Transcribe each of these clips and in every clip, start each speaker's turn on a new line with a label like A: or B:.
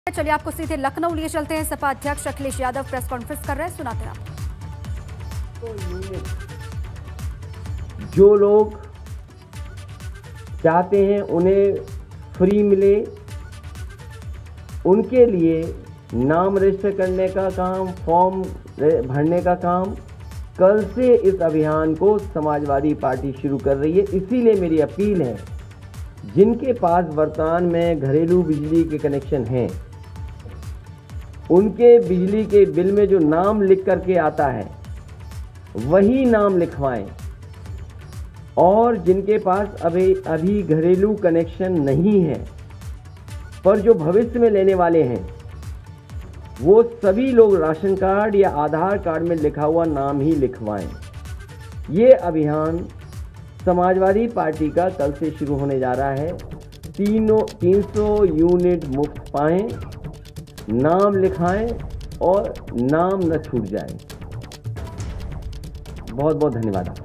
A: चलिए आपको सीधे लखनऊ लिए चलते हैं। सपा अध्यक्ष अखिलेश यादव प्रेस कॉन्फ्रेंस कर रहे हैं, सुनाते हैं आपको।
B: जो लोग चाहते हैं उन्हें फ्री मिले, उनके लिए नाम रजिस्टर करने का काम, फॉर्म भरने का काम कल से इस अभियान को समाजवादी पार्टी शुरू कर रही है। इसीलिए मेरी अपील है, जिनके पास वर्तमान में घरेलू बिजली के कनेक्शन हैं, उनके बिजली के बिल में जो नाम लिख करके आता है वही नाम लिखवाएं, और जिनके पास अभी घरेलू कनेक्शन नहीं है पर जो भविष्य में लेने वाले हैं, वो सभी लोग राशन कार्ड या आधार कार्ड में लिखा हुआ नाम ही लिखवाएं। ये अभियान समाजवादी पार्टी का कल से शुरू होने जा रहा है। 300 यूनिट मुफ्त पाएं, नाम लिखाएं और नाम न छूट जाए। बहुत बहुत धन्यवाद आपका।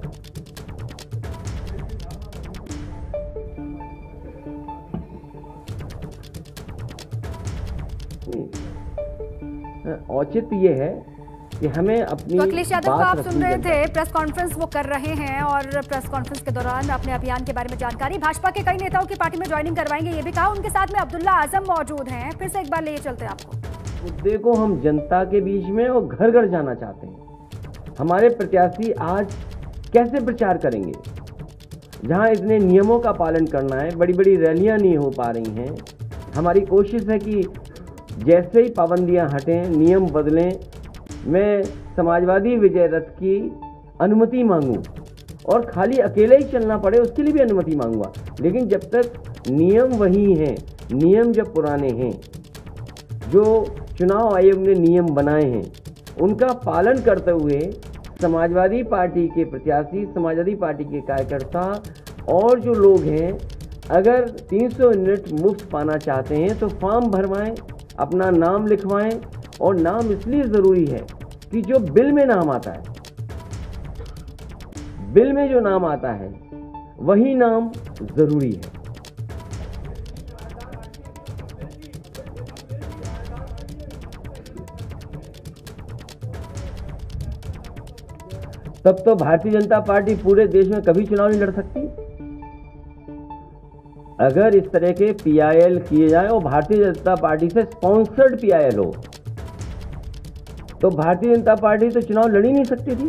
B: औचित्य ये है कि हमें अपनी
A: तो अखिलेश यादव को आप सुन रहे थे, प्रेस कॉन्फ्रेंस वो कर रहे हैं और प्रेस कॉन्फ्रेंस के दौरान अपने अभियान के बारे में जानकारी, भाजपा के कई नेताओं की पार्टी में ज्वाइनिंग करवाएंगे ये भी कहा। उनके साथ में अब्दुल्ला आजम मौजूद हैं। फिर से एक बार ले चलते हैं आपको।
B: देखो, हम जनता के बीच में और घर घर जाना चाहते हैं। हमारे प्रत्याशी आज कैसे प्रचार करेंगे जहां इतने नियमों का पालन करना है, बड़ी बड़ी रैलियां नहीं हो पा रही हैं। हमारी कोशिश है कि जैसे ही पाबंदियां हटें, नियम बदलें, मैं समाजवादी विजय रथ की अनुमति मांगूं और खाली अकेले ही चलना पड़े उसके लिए भी अनुमति मांगूंगा। लेकिन जब तक नियम वही हैं, नियम जब पुराने हैं, जो चुनाव आयोग ने नियम बनाए हैं, उनका पालन करते हुए समाजवादी पार्टी के प्रत्याशी, समाजवादी पार्टी के कार्यकर्ता और जो लोग हैं, अगर 300 यूनिट मुफ्त पाना चाहते हैं तो फॉर्म भरवाएं, अपना नाम लिखवाएं। और नाम इसलिए ज़रूरी है कि जो बिल में नाम आता है, बिल में जो नाम आता है वही नाम ज़रूरी है। तब तो भारतीय जनता पार्टी पूरे देश में कभी चुनाव नहीं लड़ सकती। अगर इस तरह के पीआईएल किए जाए और भारतीय जनता पार्टी से स्पॉन्सर्ड पीआईएल हो, तो भारतीय जनता पार्टी तो चुनाव लड़ ही नहीं सकती थी।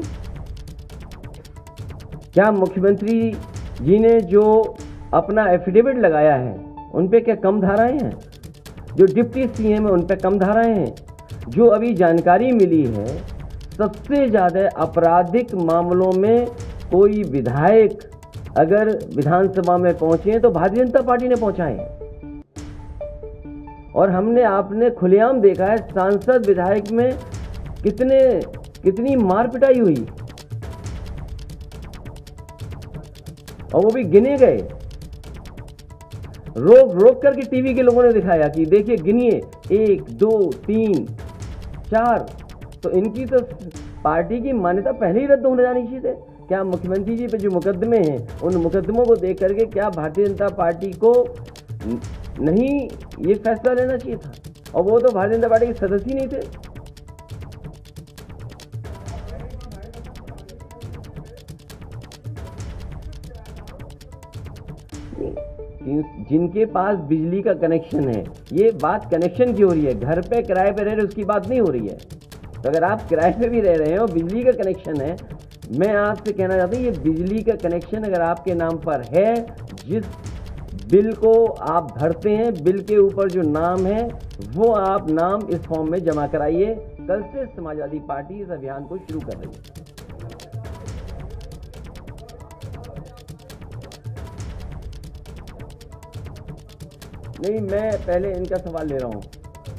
B: क्या मुख्यमंत्री जी ने जो अपना एफिडेविट लगाया है उन पे क्या कम धाराएं हैं? जो डिप्टी सीएम है उन पे कम धाराएं हैं? जो अभी जानकारी मिली है, सबसे ज़्यादा आपराधिक मामलों में कोई विधायक अगर विधानसभा में पहुंचे हैं तो भारतीय जनता पार्टी ने पहुंचाए हैं। और आपने खुलेआम देखा है सांसद विधायक में कितनी मार पिटाई हुई, और वो भी गिने गए। रोक करके टीवी के लोगों ने दिखाया कि देखिए गिनिए, 1 2 3 4। तो इनकी तो पार्टी की मान्यता पहले ही रद्द होने जानी चाहिए। क्या मुख्यमंत्री जी पे जो मुकदमे हैं, उन मुकदमों को देख करके क्या भारतीय जनता पार्टी को नहीं ये फैसला लेना चाहिए था? और वो तो भारतीय जनता पार्टी के सदस्य ही नहीं थे। जिनके पास बिजली का कनेक्शन है, ये बात कनेक्शन की हो रही है, घर पे किराए पे रह रहे उसकी बात नहीं हो रही है। तो अगर आप किराए पे भी रह रहे हैं और बिजली का कनेक्शन है, मैं आपसे कहना चाहता हूँ, ये बिजली का कनेक्शन अगर आपके नाम पर है, जिस बिल को आप भरते हैं, बिल के ऊपर जो नाम है वो आप नाम इस फॉर्म में जमा कराइए। कल से समाजवादी पार्टी इस अभियान को शुरू कर रही है। नहीं, मैं पहले इनका सवाल ले रहा हूँ।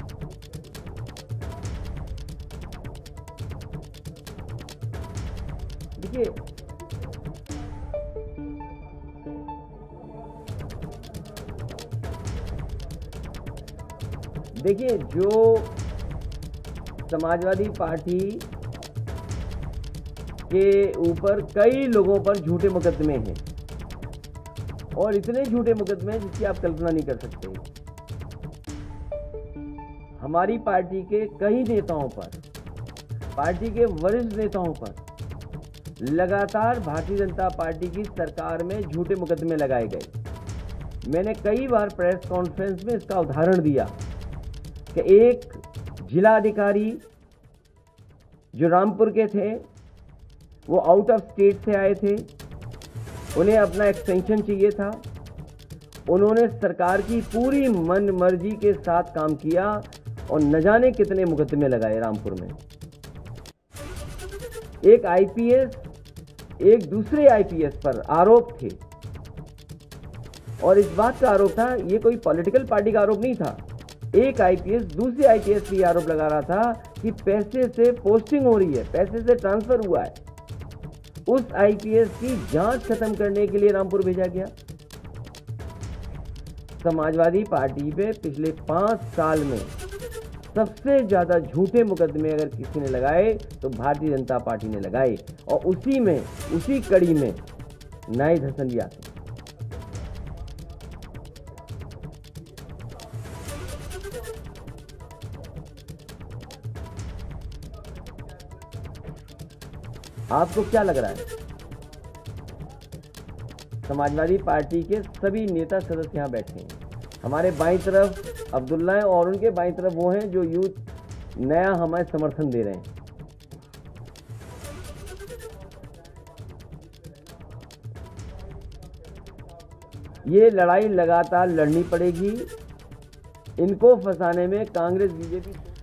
B: देखिए, जो समाजवादी पार्टी के ऊपर कई लोगों पर झूठे मुकदमे हैं, और इतने झूठे मुकदमे हैं जिसकी आप कल्पना नहीं कर सकते। हमारी पार्टी के कई नेताओं पर, पार्टी के वरिष्ठ नेताओं पर लगातार भारतीय जनता पार्टी की सरकार में झूठे मुकदमे लगाए गए। मैंने कई बार प्रेस कॉन्फ्रेंस में इसका उदाहरण दिया कि एक जिला अधिकारी जो रामपुर के थे, वो आउट ऑफ स्टेट से आए थे, उन्हें अपना एक्सटेंशन चाहिए था। उन्होंने सरकार की पूरी मन मर्जी के साथ काम किया और न जाने कितने मुकदमे लगाए रामपुर में। एक आईपीएस एक दूसरे आईपीएस पर आरोप थे और इस बात का आरोप था, ये कोई पॉलिटिकल पार्टी का आरोप नहीं था। एक आईपीएस दूसरे आईपीएस पे आरोप लगा रहा था कि पैसे से पोस्टिंग हो रही है, पैसे से ट्रांसफर हुआ है। उस आईपीएस की जांच खत्म करने के लिए रामपुर भेजा गया। समाजवादी पार्टी पे पिछले 5 साल में सबसे ज्यादा झूठे मुकदमे अगर किसी ने लगाए तो भारतीय जनता पार्टी ने लगाए, और उसी कड़ी में नाहिद हसन भी आते हैं। आपको क्या लग रहा है? समाजवादी पार्टी के सभी नेता सदस्य यहाँ बैठे हैं। हमारे बाईं तरफ अब्दुल्ला हैं और उनके बाईं तरफ वो हैं जो यूथ नया हमारे समर्थन दे रहे हैं। ये लड़ाई लगातार लड़नी पड़ेगी। इनको फंसाने में कांग्रेस बीजेपी